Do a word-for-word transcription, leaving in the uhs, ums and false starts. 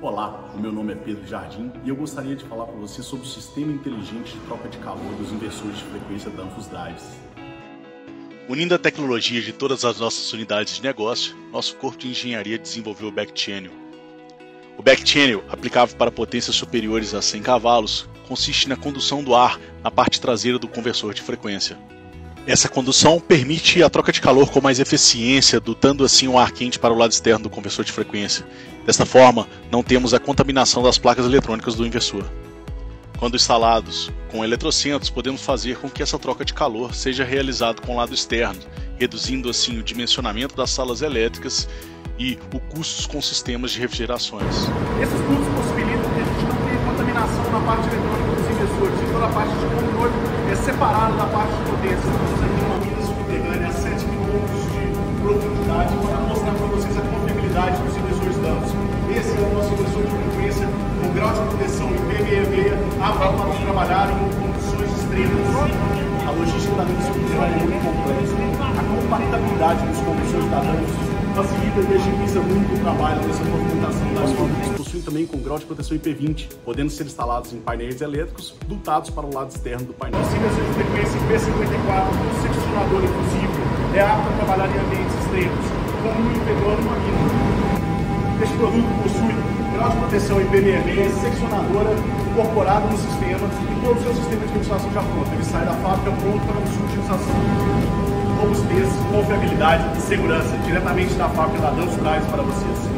Olá, o meu nome é Pedro Jardim e eu gostaria de falar para você sobre o sistema inteligente de troca de calor dos inversores de frequência da Danfoss Drives. Unindo a tecnologia de todas as nossas unidades de negócio, nosso corpo de engenharia desenvolveu o Backchannel. O Backchannel, aplicável para potências superiores a cem cavalos, consiste na condução do ar na parte traseira do conversor de frequência. Essa condução permite a troca de calor com mais eficiência, dotando assim o ar quente para o lado externo do conversor de frequência. Desta forma, não temos a contaminação das placas eletrônicas do inversor. Quando instalados com eletrocentros, podemos fazer com que essa troca de calor seja realizada com o lado externo, reduzindo assim o dimensionamento das salas elétricas e o custos com sistemas de refrigerações. Esses custos possibilitam que a gente não tenha contaminação na parte eletrônica dos inversores, e toda a parte de controle é separada da parte de potência. Estamos aqui numa mina subterrânea a sete quilômetros de profundidade para mostrar para vocês a confiabilidade dos inversores Danfoss. Esse é o nosso inversor de frequência com grau de proteção I P sessenta e seis, apto para trabalhar em condições extremas. A logística da mina subterrânea é muito complexa. A compatibilidade dos conversores da Danfoss facilita e agiliza muito o trabalho nessa movimentação das Eles possuem também com grau de proteção I P vinte, podendo ser instalados em painéis elétricos dotados para o lado externo do painel. O inversor de frequência I P cinquenta e quatro, com seccionador inclusive, é apto a trabalhar em ambientes extremos, como um integrador e uma mina. Este produto possui grau de proteção I P sessenta e seis, seccionadora incorporada no sistema e todo o seu sistema de ventilação já pronto. Ele sai da fábrica pronto para a sua utilização. Robustez, confiabilidade e segurança diretamente da fábrica da Danfoss Drives para vocês.